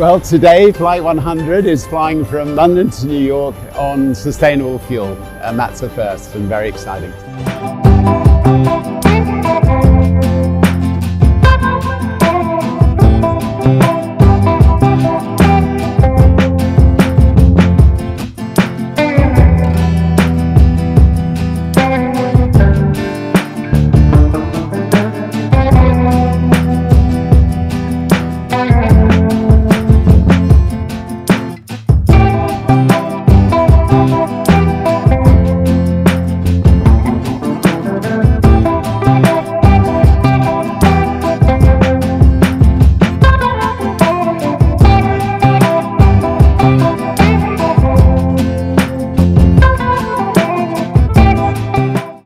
Well, today Flight 100 is flying from London to New York on sustainable fuel, and that's a first and very exciting.